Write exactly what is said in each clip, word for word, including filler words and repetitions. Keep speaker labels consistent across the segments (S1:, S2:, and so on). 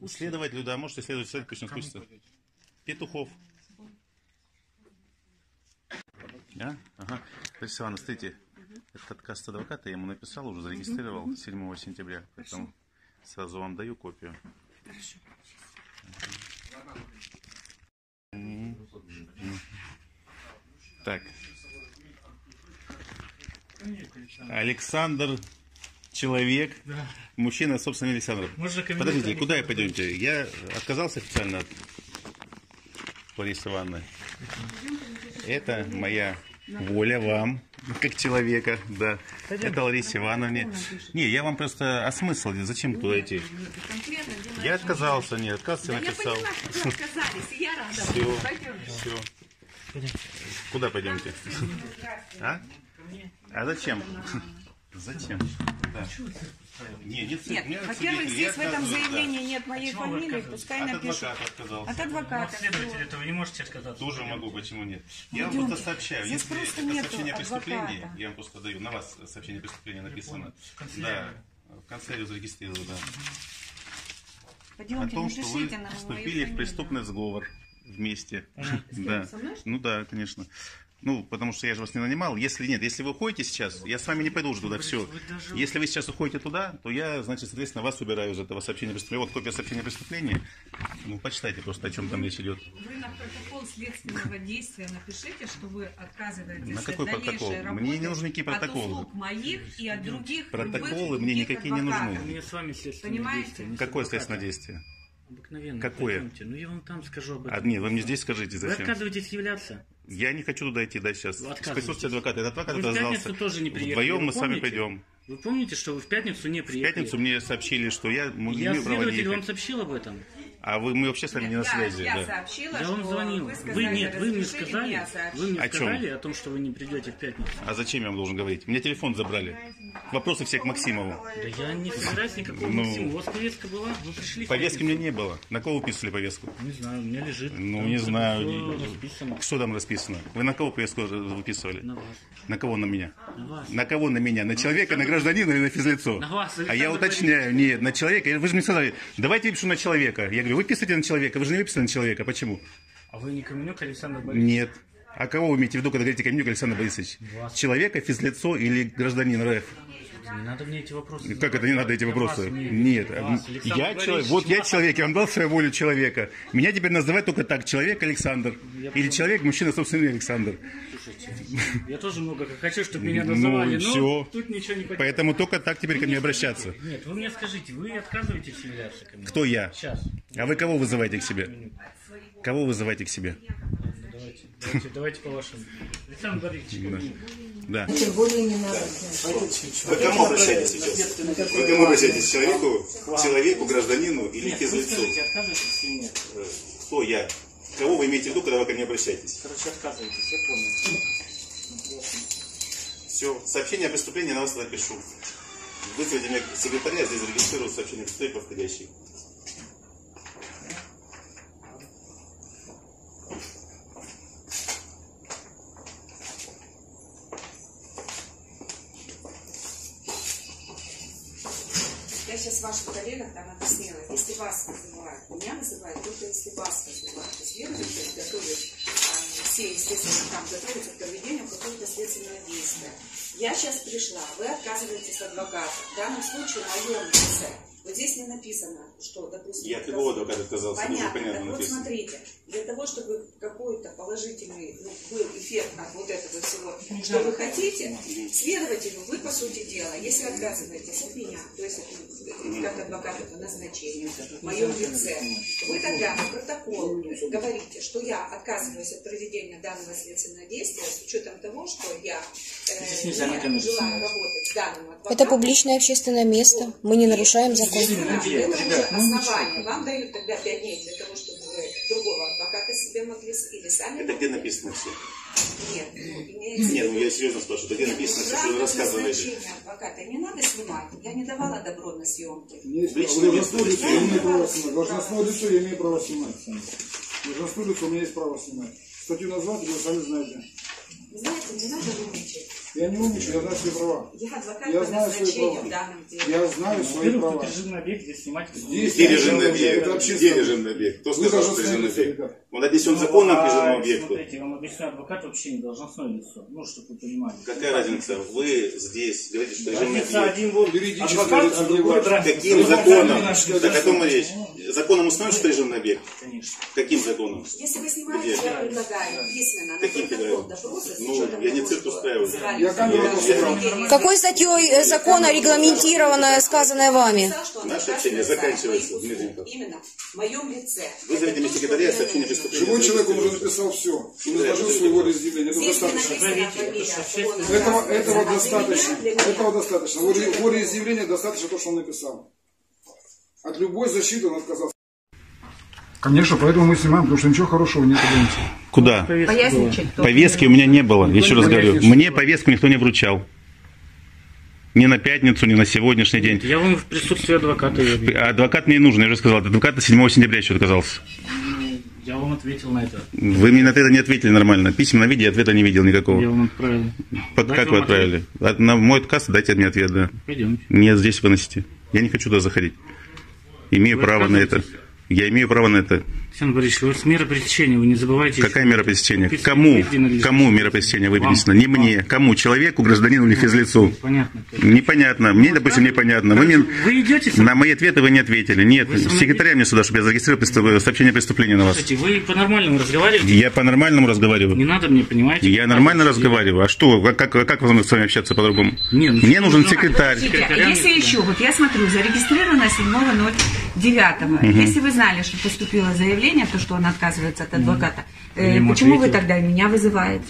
S1: Следователю, да, можете следовать, следовать, пусть он спустится. Петухов. А? Ага. Лариса Ивановна, смотрите, этот отказ от адвоката я ему написал, уже зарегистрировал седьмого сентября, поэтому сразу вам даю копию.
S2: Хорошо.
S1: Так. Александр, человек, да. Мужчина, собственно, Александр. Подождите, куда я пойдемте? Я отказался официально от Ларисы Ивановны. Это моя воля вам, как человека, да. Это Ларисе Ивановне. Не, я вам просто... А смысл? Зачем туда идти? Я отказался, нет, отказ я написал. Все, все. Куда пойдемте? А? А зачем? Зачем? Да. Не, нет,
S2: нет, во-первых, здесь в этом заявлении да. нет моей а фамилии, пускай
S1: от
S2: напишут.
S1: Адвоката отказался.
S2: От адвоката.
S3: Следователь, этого не можете отказаться.
S1: Тоже могу, почему нет? Я вам просто сообщаю,
S2: здесь
S1: если
S2: просто
S1: это сообщение о преступлении,
S2: адвоката.
S1: я вам просто даю, на вас сообщение о преступлении написано. Да, в канцелярию зарегистрировали, да.
S2: Пойдемте,
S1: о том, что вы вступили в преступный сговор вместе. Да. Ну да, конечно. Ну, потому что я же вас не нанимал. Если нет, если вы уходите сейчас, я с вами не пойду уже туда, все. Если вы сейчас уходите туда, то я, значит, соответственно, вас убираю из этого сообщения преступления. Вот копия сообщения преступления. Ну, почитайте просто, о чем там речь идет.
S2: Вы на протокол следственного действия напишите, что вы отказываетесь
S1: на какой
S2: от
S1: протокол?
S2: Работы,
S1: мне не нужны никакие протоколы.
S2: От услуг моих и от других.
S1: Протоколы мне никакие не нужны.
S3: Мне с вами следственное
S2: Понимаете?
S3: действие.
S1: Какое следственное действие?
S3: Обыкновенно.
S1: Какое?
S3: Пойдемте. Ну, я вам там скажу об этом.
S1: А, нет, вы мне здесь скажите, зачем?
S3: Вы отказываетесь являться?
S1: Я не хочу туда идти, да, сейчас. В присутствии адвоката. Этот адвокат
S3: вы
S1: отказался.
S3: в пятницу тоже не приехали.
S1: Вдвоем мы
S3: помните?
S1: с вами пойдем.
S3: Вы помните, что вы в пятницу не приехали?
S1: В пятницу мне сообщили, что я не
S3: я
S1: имею права ехать.
S3: Я вам сообщил об этом.
S1: А вы, мы вообще с вами не на связи.
S2: Я,
S1: да.
S2: я сообщила,
S3: я вам звонил. Вы, сказали, вы нет, вы мне сказали, вы мне
S1: о
S3: сказали
S1: чем?
S3: о том, что вы не придете в пятницу.
S1: А зачем я вам должен говорить? Мне телефон забрали. Вопросы все к Максимову.
S3: Да я не собираюсь никакого ну, Максима. У вас повестка была? Вы пришли.
S1: Повестки мне не было. На кого выписывали повестку?
S3: Не знаю, у меня лежит.
S1: Ну
S3: там
S1: не знаю.
S3: Расписано.
S1: Что там расписано? Вы на кого повестку выписывали?
S3: На вас.
S1: На кого на меня?
S3: На вас.
S1: На кого на меня? На человека, на гражданина или на физлицо?
S3: На вас.
S1: А я уточняю, нет, на человека. Вы же мне сказали, давайте выпишу на человека. Я говорю, выписывайте на человека. Вы же не выписали на человека. Почему?
S3: А вы не Каменюк Александр Борисович?
S1: Нет. А кого вы имеете в виду, когда говорите Каменюк Александр Борисович?
S3: Вас.
S1: Человека, физлицо или гражданин РФ?
S3: Не надо мне эти вопросы.
S1: Как это не надо эти вопросы? Нет.
S3: Вас,
S1: я человек. Вот я человек, я вам дал свою волю человека. Меня теперь называют только так. Человек Александр. Я Или человек, мужчина, собственный Александр.
S3: Слушайте, я тоже много как хочу, чтобы меня называли,
S1: ну,
S3: но
S1: все.
S3: Тут ничего не понимаю.
S1: Поэтому только так теперь ко мне обращаться.
S3: Нет, вы мне скажите, вы отказываетесь являться ко мне?
S1: Кто я?
S3: Сейчас.
S1: А вы кого вызываете к себе? Кого вызываете к себе?
S3: Давайте, давайте, давайте по-вашему. Александр Борисович.
S1: Да.
S2: Тем более не надо.
S1: Вы к кому обращаетесь сейчас? Вы к кому обращаетесь? Человеку, человеку, гражданину или физлицу?
S3: Отказываетесь или нет?
S1: Кто я? Кого вы имеете в виду, когда вы ко мне обращаетесь?
S3: Короче, отказываетесь, я понял.
S1: Все, сообщение о преступлении на вас напишу. Вызовите мне секретаря, здесь зарегистрирую сообщение о преступлении подходящий.
S2: Я сейчас ваших коллегах там объяснила, если вас вызывают, меня вызывают только если вас вызывают. Следователь готовит, все, естественно, там готовятся к проведению какого-то следственного действия. Я сейчас пришла, вы отказываетесь от адвоката. В данном случае в моем лице. Вот здесь не написано, что, допустим...
S1: Я от любого адвоката отказался.
S2: Понятно. Так вот смотрите, для того, чтобы какой-то положительный ну, был эффект от вот этого всего, что вы хотите, следователю вы, по сути дела, если отказываетесь от меня, то есть как адвоката по назначению, в моем лице, вы тогда на протокол говорите, что я отказываюсь от проведения данного следственного действия с учетом того, что я э, не желаю работать с данным адвокатом.
S4: Это публичное общественное место, мы не нарушаем закон.
S2: Это уже основание. Вам дают тогда пять дней для того, чтобы вы другого адвоката себе могли или сами.
S1: Это где написано все?
S2: Нет, ну,
S1: Нет, ну я серьезно спрашиваю, где написано все, что вы рассказываете?
S2: Адвоката не надо снимать. Я не давала добро на съемки.
S5: Должностное лицо я имею право снимать. Должностное лицо я имею право снимать. Должностное лицо у меня есть право снимать. Статью назвать, вы сами знаете.
S2: Знаете, не надо умничать.
S5: Я не умничаю, я знаю свои права.
S2: Я адвокат
S5: Я
S2: по
S5: знаю свои
S2: назначению
S5: права.
S2: в данном деле.
S5: Я знаю свои
S3: Во-первых,
S5: права.
S3: тут режимный объект, здесь снимать.
S5: Здесь
S1: Где режимный
S5: это
S1: объект?
S5: общественное.
S1: Где режимный объект? Кто
S5: Вы
S1: сказал, что
S5: должны
S1: режимный
S5: смотреть,
S1: объект?
S5: ребят.
S1: Он отнесен законом к режимному
S3: А,
S1: объекту.
S3: смотрите, я вам объясню, адвокат вообще не должностное лицо. Ну, чтобы вы понимали.
S1: Какая разница? Вы здесь говорите, что режимный
S3: Разница
S1: объект.
S3: один вот
S5: Юридическое
S3: адвокат,
S5: лицо
S3: а
S5: не
S3: другой
S5: важно.
S3: разница.
S1: Каким
S3: Ну,
S1: законом?
S3: наш
S1: Так о том и речь. Законом установлен, что режимный объект?
S3: Конечно.
S1: Каким законом?
S2: Если вы снимаете,
S1: Где?
S2: я предлагаю письменно на
S1: Каким
S2: протокол
S1: федеральным?
S2: допроса с
S1: Ну,
S2: учетом
S1: я не
S2: того,
S1: цирк
S2: что
S1: устраиваю.
S2: избрали
S5: Я камеру
S2: судебное
S5: убрал.
S2: заведение.
S4: Какой статьей э, закона регламентировано сказанное вами?
S2: Написал, что он
S1: Наше
S2: отказывается
S1: общение
S2: от
S1: заканчивается,
S2: моих
S1: Дмитрий.
S2: услуг. Именно в моем лице.
S1: Вызовите мне
S2: Это то,
S1: секретаря
S2: что мне
S1: сообщение
S2: нужно.
S1: преступления.
S5: Живой человек, он уже написал все. Он изложил свою волеизъявление. Этого
S2: Здесь не
S5: достаточно.
S2: написана фамилия, что он
S5: Этого,
S2: отказывается.
S5: этого
S2: А для
S5: достаточно.
S2: меня- для меня-
S5: Этого достаточно. Воли- Волеизъявления достаточно то, что он написал. От любой защиты он отказался. Конечно, поэтому мы снимаем, потому что ничего хорошего нет.
S1: Куда?
S2: Поясничать.
S1: Повестки у меня не было. Еще раз говорю, мне повестку никто не вручал. Ни на пятницу, ни на сегодняшний день.
S3: Я вам в присутствии адвоката ее объясню.
S1: Адвокат мне не нужен, я уже сказал. Адвокат седьмого сентября еще отказался.
S3: Я вам ответил на это.
S1: Вы мне на это не ответили нормально. Письменном виде ответа не видел никакого.
S3: Я вам отправил.
S1: Под-
S3: Дайте
S1: как вы
S3: вам
S1: отправили? От- На мой отказ дайте мне ответ, да.
S3: Пойдемте.
S1: Нет, здесь выносите. Я не хочу туда заходить. Имею
S3: Вы
S1: право на это.
S3: отказываетесь?
S1: Я имею право на это.
S3: Александр Борисович, вы с мера пресечения, вы не забывайте.
S1: Какая
S3: еще-
S1: мера пресечения?
S3: Подписывайте
S1: Кому?
S3: выведено лишь-
S1: Кому мера пресечения вынесена?
S3: Вам.
S1: Не мне. Кому? Человеку, гражданину или физлицу?
S3: Понятно.
S1: Непонятно. Мне, допустим, непонятно. Вы, не...
S3: Вы идете со
S1: На мои ответы вы не ответили. Нет.
S3: Вы со мной
S1: Секретаря мне сюда, чтобы я зарегистрировал преступ- сообщение о преступлении на вас.
S3: Слушайте, вы по-нормальному разговариваете?
S1: Я по-нормальному разговариваю.
S3: Не надо мне, понимаете?
S1: Я нормально разговариваю. А что? Как, как, как с вами общаться по-другому?
S3: Не, ну,
S1: Мне нужен
S3: ну,
S1: секретарь.
S3: секретаря
S6: Если
S3: мне
S6: еще, вот я смотрю, зарегистрировано седьмого ноль девятого. Если вы знали, что поступило заявление, то, что он отказывается от адвоката,
S3: Я
S6: э,
S3: ему
S6: почему вы
S3: ответил.
S6: тогда меня вызываете?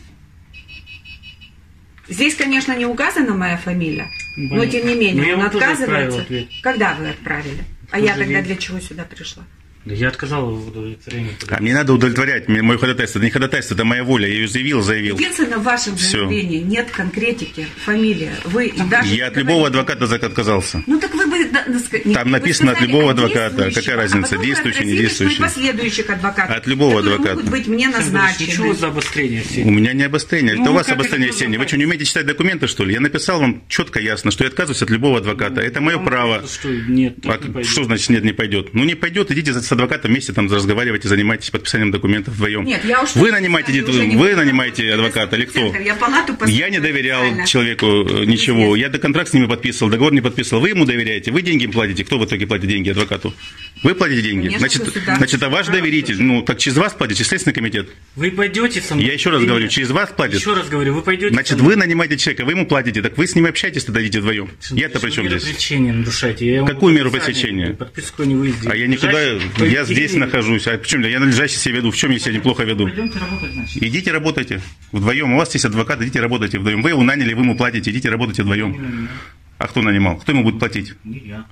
S6: Здесь, конечно, не указана моя фамилия, но
S3: Понятно.
S6: тем не
S3: Но
S6: менее
S3: я
S6: он
S3: вам тоже отправил
S6: отказывается.
S3: ответ.
S6: Когда вы отправили? А
S3: Тоже
S6: я тогда
S3: день.
S6: для чего сюда пришла?
S3: Да я отказал в удовлетворении.
S1: А мне надо удовлетворять мне- мое ходатайство. Это не ходатайство, это моя воля. Я ее заявил, заявил.
S6: Единственное, в вашем
S1: Всё.
S6: заявлении нет конкретики, фамилия. Вы и даже
S1: Я от любого адвоката за- отказался.
S6: Ну так вы бы... да, да, ска- не-
S1: Там
S6: вы
S1: написано от
S6: сказали
S1: любого
S6: от
S1: адвоката.
S6: действующего,
S1: Какая
S6: а
S1: разница,
S6: потом вы
S1: действующий, не
S6: отразили
S1: действующий?
S6: своих последующих адвокатов.
S1: От любого
S6: которые
S1: адвоката.
S6: могут быть мне
S3: Александр Борисович, ну чего
S6: назначены.
S3: за обострение все?
S1: У меня не обострение.
S3: Ну,
S1: это у вас
S3: как это
S1: обострение
S3: можно
S1: сени. Вы
S3: понять?
S1: что, не умеете читать документы, что ли? Я написал вам четко, ясно, что я отказываюсь от любого адвоката. Это мое
S3: Вам
S1: право.
S3: кажется, Что нет,
S1: А
S3: так не пойдет.
S1: что значит нет, не пойдет? Ну не пойдет, идите с адвокатом вместе там разговаривайте, занимайтесь подписанием документов вдвоем.
S6: Нет, я уж...
S1: Вы нанимаете,
S6: уже не
S1: вы
S6: буду
S1: нанимаете
S6: работать.
S1: адвоката или кто?
S6: Я палату
S1: Я не доверял
S6: официально.
S1: человеку э, ничего. Я до контракт с ними подписывал, договор не подписывал. Вы ему доверяете, вы деньги им платите. Кто в итоге платит деньги адвокату? Вы платите деньги.
S6: Конечно,
S1: Значит,
S6: государство.
S1: значит, это ваш доверитель. Ну, так через вас платит, через Следственный комитет.
S3: Вы пойдете со мной?
S1: Я еще раз
S3: или
S1: говорю,
S3: нет?
S1: через вас платит.
S3: Еще раз говорю, вы пойдете
S1: Значит,
S3: со мной?
S1: вы нанимаете человека, вы ему платите. Так вы с ним общаетесь, тогда идите вдвоем. Я-то при чем
S3: Меру
S1: здесь?
S3: пресечения нарушаете. Я вам
S1: Какую меру
S3: подписание,
S1: пресечения?
S3: Подписку о невыезде.
S1: А я никуда,
S3: Лежащий
S1: я здесь
S3: поведение.
S1: нахожусь. А почему? Я належащий себя веду. В чем я себя неплохо веду?
S3: Пойдемте работать, значит.
S1: Идите работайте вдвоем. У вас есть адвокат, идите работайте вдвоем. Вы его наняли, вы ему платите, идите работайте вдвоем. А кто нанимал? Кто ему будет платить?
S3: Не я.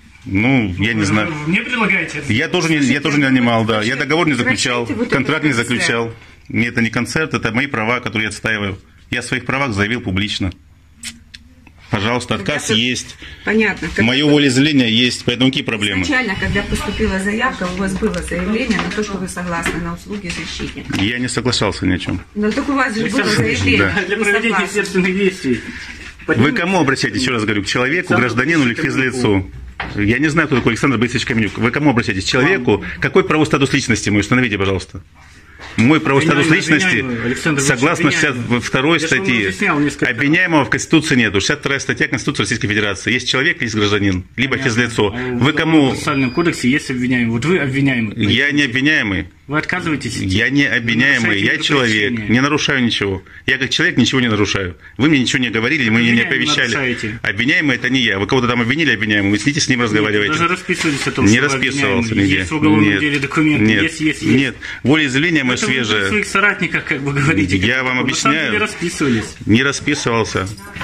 S1: Ну, я не
S3: Вы-
S1: знаю.
S3: вы Мне предлагаете?
S1: Я тоже не, я тоже не нанимал, да. Я договор не заключал,
S6: Прекращайте вот
S1: контракт
S6: это
S1: не
S6: концерт.
S1: заключал. Нет, это не концерт, это мои права, которые я отстаиваю. Я о своих правах заявил публично. Пожалуйста, отказ
S6: Когда-
S1: есть.
S6: Понятно. Когда-
S1: Мое волеизъявление есть, поэтому какие проблемы?
S6: Изначально, когда поступила заявка, у вас было заявление на то, что вы согласны на услуги защитника.
S1: Я не соглашался ни о чем.
S6: Но так у вас же было
S3: Александр Борисович,
S6: заявление.
S1: да.
S3: Для
S6: Вы
S3: проведения
S6: согласны.
S3: следственных действий.
S1: Вы к кому обращаетесь, еще раз говорю, к человеку,
S3: Александр
S1: гражданину или к
S3: Борисович
S1: физлицу? Я не знаю, кто такой Александр Борисович Каменюк. Вы к кому обращаетесь? К человеку? Какой правовой статус личности мой? Установите, пожалуйста. Мой правовой статус
S3: Обвиняемый,
S1: личности,
S3: обвиняемый, Александр Борисович,
S1: согласно
S3: обвиняемый.
S1: шестьдесят второй
S3: Я же вам
S1: статьи,
S3: разъяснял несколько раз.
S1: обвиняемого в Конституции нету. шестьдесят вторая статья Конституции Российской Федерации. Есть человек, есть гражданин, либо физлицо. Вы
S3: В
S1: кому?
S3: процессуальном кодексе есть обвиняемый. Вот вы обвиняемый.
S1: Я не обвиняемый.
S3: Вы отказываетесь?
S1: Я не обвиняемый, я
S3: Нарушаете
S1: человек,
S3: мероприятие.
S1: не нарушаю ничего. Я как человек ничего не нарушаю. Вы мне ничего не говорили, вы меня не
S3: Обвиняемый
S1: оповещали.
S3: нарушаете.
S1: Обвиняемый это не я. Вы кого-то там обвинили обвиняемым, вы сидите с ним разговариваете.
S3: Даже расписывались о том,
S1: Не
S3: что вы
S1: расписывался
S3: обвиняемый.
S1: нигде.
S3: Есть в уголовном
S1: Нет.
S3: деле документы.
S1: Нет.
S3: Есть, есть, есть.
S1: Нет. Волеизъявление мое
S3: Это вы при
S1: свежее.
S3: своих соратниках, как бы говорите.
S1: Я вам
S3: На самом
S1: объясняю.
S3: деле расписывались.
S1: Не расписывался.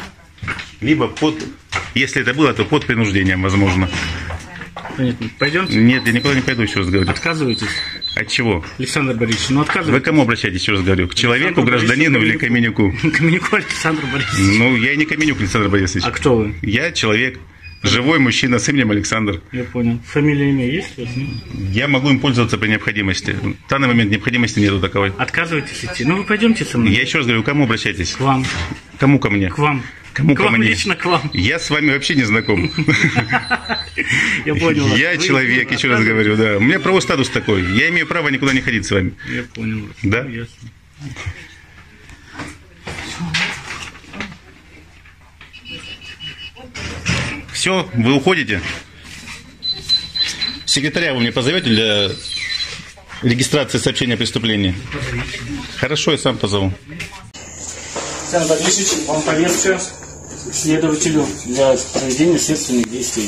S1: Либо под, если это было, то под принуждением, возможно.
S3: Понятно. Пойдемте.
S1: Нет, я никуда не пойду, еще раз говорю.
S3: Отказываетесь,
S1: От чего?
S3: Александр Борисович? Ну
S1: Вы
S3: отказывайтесь.
S1: к кому обращаетесь, еще раз говорю? К человеку,
S3: Александру
S1: гражданину или
S3: Борисовичу
S1: Каменюку?
S3: Каменюку Александр Борисович.
S1: Ну, я не Каменюк, Александр Борисович.
S3: А кто вы?
S1: Я человек. Живой мужчина с именем Александр.
S3: Я понял. Фамилия, имя есть у вас?
S1: Я могу им пользоваться при необходимости. В данный момент необходимости нету таковой.
S3: Отказываетесь идти? Ну вы пойдемте со мной.
S1: Я еще раз говорю, к кому обращайтесь?
S3: К вам.
S1: Кому ко мне?
S3: К вам.
S1: Кому
S3: к
S1: ко
S3: вам,
S1: мне?
S3: Лично к вам.
S1: Я с вами вообще не знаком.
S3: Я понял.
S1: Я человек, еще раз говорю, да. У меня правовой статус такой. Я имею право никуда не ходить с вами.
S3: Я понял.
S1: Да?
S3: Ясно.
S1: Все, вы уходите? Секретаря вы мне позовете для регистрации сообщения о преступлении? Хорошо, я сам позову.
S3: Александр Борисович, вам повестка к следователю для проведения следственных действий.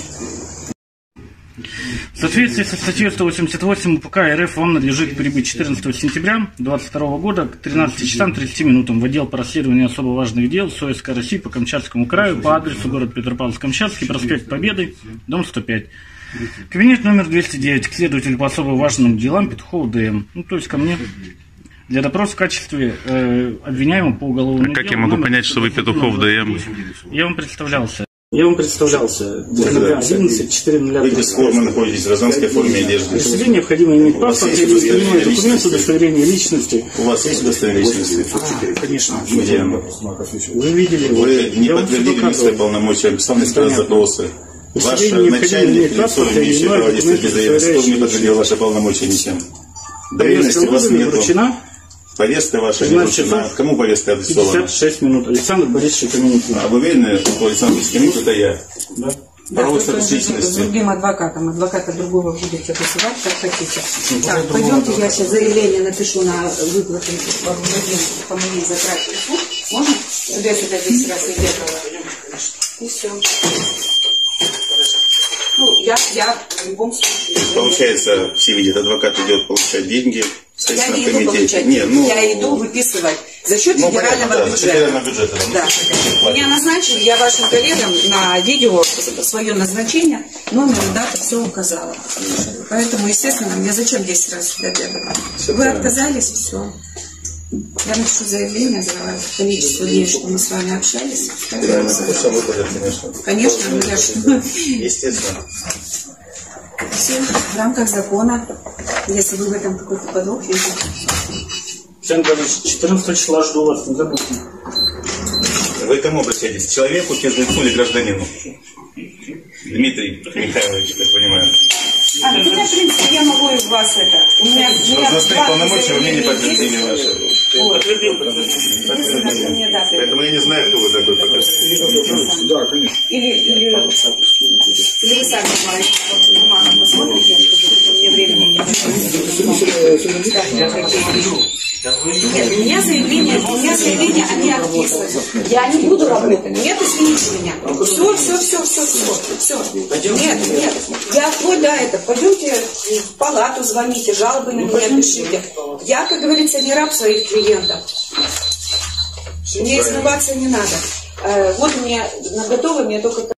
S3: В соответствии со статьей сто восемьдесят восемь УПК РФ вам надлежит прибыть четырнадцатого сентября две тысячи двадцать второго года к тринадцати часам тридцати минутам в отдел по расследованию особо важных дел СОСК России по Камчатскому краю по адресу город Петропавловск-Камчатский, проспект Победы, дом сто пять. Кабинет номер двести девять к следователю по особо важным делам Петухову ДМ. Ну, то есть ко мне. Для допроса в качестве э, обвиняемого по уголовному
S1: а как
S3: делу.
S1: Я могу понять, что вы Петухов ДМ?
S3: Я вам представлялся. Я вам представлялся. одиннадцать четыре ноль.
S1: Вы без формы находитесь, в гражданской форме одежды.
S3: При себе необходимо иметь паспорт или иной документ удостоверения личности.
S1: У вас есть удостоверение личности?
S3: А, конечно.
S1: Где?
S3: Вы видели?
S1: Вы не подтвердили мне свои полномочия, написал мне свои запросы. Ваш начальник, лицо, имеющее право действовать без заявления, не подтвердил ваши полномочия ничем. Доверенности у вас нету. Повестка ваша не вручена. Кому повестка адресована?
S3: пятьдесят шесть минут. Александр Борисович Каменников.
S1: А вы уверены, что Александр Борисович это я?
S3: Да.
S2: Да, с другим адвокатом. Адвоката другого будете вызывать, как хотите. Так, пойдемте, я сейчас заявление напишу на выплату по моей затрате. Можно? Чтобы я сюда десять раз не бегала. И все. Ну, я, я в любом случае...
S1: Получается, все видят, адвокат идет получать деньги.
S2: Я не иду получать.
S1: Нет, ну,
S2: я иду выписывать за счет
S1: ну,
S2: федерального
S1: да,
S2: бюджета.
S1: федерального бюджета.
S2: Да. Меня назначили, я вашим коллегам на видео свое назначение, номер, дату, все указала. Поэтому, естественно, мне зачем десять раз сюда бегать? Вы правильно. Отказались, все. Я напишу заявление за количество дней, что мы с вами общались.
S1: Федеральный выплатят, конечно.
S2: Конечно, ну я же...
S1: Естественно.
S2: Все в рамках закона, если вы в этом какой-то подвох видите.
S3: Александр Борисович, четырнадцатого числа жду вас, не забудьте.
S1: Вы к кому обращаетесь? К человеку, физлицу или гражданину? Дмитрий Михайлович, так понимаю.
S2: А, ну, меня, в принципе, я могу и вас это. У меня, у меня
S1: должностные полномочия вы мне не подтвердили ваши.
S2: Вот.
S1: Поэтому я не знаю, кто вы такой пока.
S5: Да, конечно.
S2: Или, или, или вы сами в бумагах посмотрите, чтобы мне времени не было. Нет, у меня заявление, у меня заявление, они отписаны. Я не буду работать. Нет, извините меня. Все, все, все, все, все, все. Нет, нет. Я вплоть до этого. Пойдемте в палату, звоните, жалобы на меня пишите. Я, как говорится, не раб своих клиентов. Мне измываться не надо. Вот мне наготово, мне только